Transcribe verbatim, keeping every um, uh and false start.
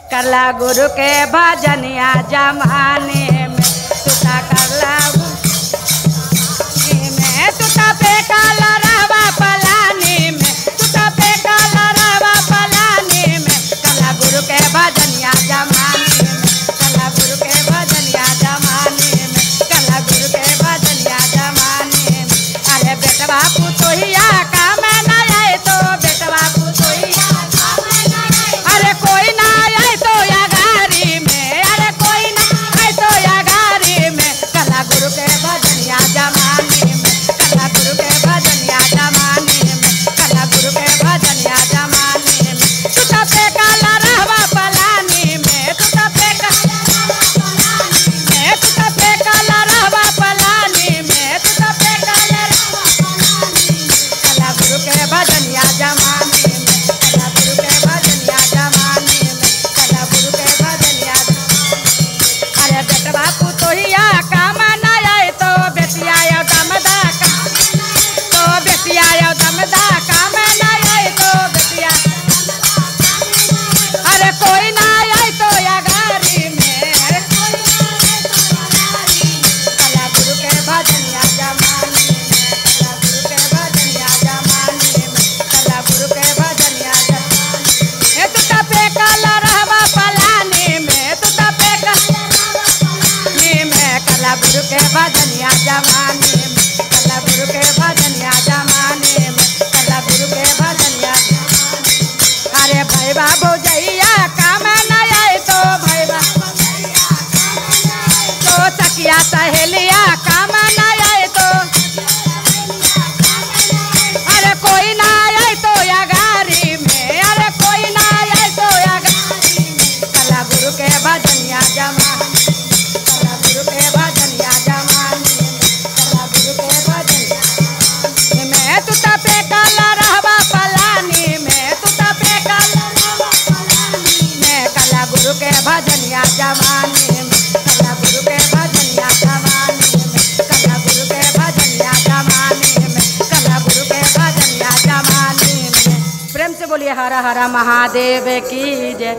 करला गुरु के भजनिया जमाने में तुता करला में तुता पे काला रहवा पलानी में तुता पे काला रहवा पलानी में करला गुरु के भजनिया जमाने में करला गुरु के भजनिया जमाने में करला गुरु के भजनिया जमाने में। अरे बेटवा पुतोहिया काम ना आए तो बेटवा पुतोहिया अरे कोई ना आए तो या गारी में अरे कोई ना आए तो या गारी में करला गुरु के भजनिया जमाने में करला गुरु के भजनिया जमाने में करला गुरु के भजनिया जमाने में तुता पे काला रहवा पलानी में तुता पे में तुता पे काला रहवा पलानी में तुता पे काला रहवा पलानी करला गुरु के भजनिया जमाने में करला गुरु के भजनिया जमाने में करला गुरु के भजनिया अरे बेटवा पुतोहिया काम ना आए तो बेटिया यो दमदा तो बेटिया यो दमदा काम ना आए तो बेटिया अरे कोई ना आए तो या गारी में अरे कोई ना आए तो या गारी में करला गुरु के भजनिया जमाने में करला गुरु के भजनिया जमाने में करला गुरु के भजनिया जमाने में तुता पे काला रहवा पलानी में तुता पे काला में करला गुरु के भजनिया जमाने में करला गुरु के भजनिया जमाने में करला गुरु के भजनिया अरे भैया भौजैया काम ना आए तो भैया तो सखिया सहेलिया काम ना आए तो अरे कोई ना आए तो या गारी में अरे कोई ना आए तो या गारी में करला गुरु के भजनिया जमाने करला गुरु के भजनिया जमाने करला गुरु के भजनिया में तुता पे काला रहवा पलानी में तुता पे काला रहवा पलानी में करला गुरु के भजनिया जमाने में करला गुरु के भजनिया जमाने में करला गुरु के भजनिया जमाने में करला गुरु के भजनिया जमाने में। प्रेम से बोलिए हर हर महादेव की जय।